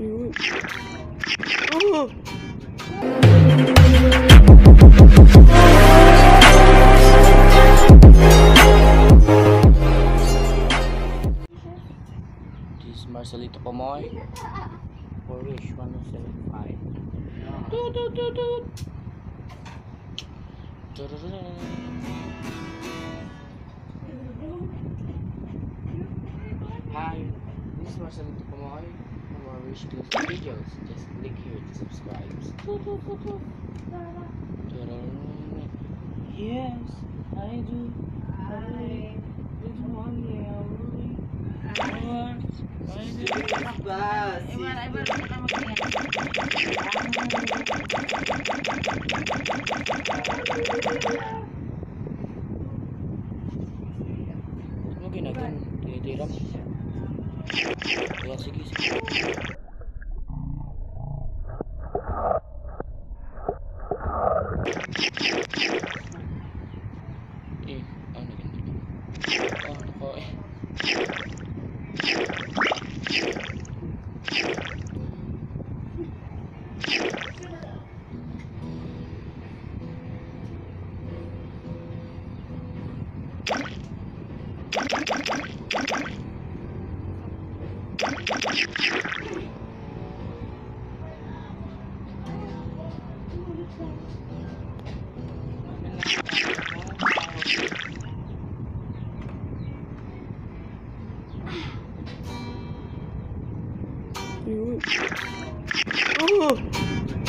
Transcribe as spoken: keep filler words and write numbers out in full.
Oh. This is Marcelito Pomoy. Polish one oh seven five. Toot, toot, toot, toot. Hi, this is Marcelito Pomoy. For more rich videos, just click here to subscribe. Yes, I do. I Good morning, Auri. I do. Ibar, ibar, kita Ano ginagawa? Tinitiram? Kaya sige, sige. Eh, ano ganito? Oh, nako eh. Oh.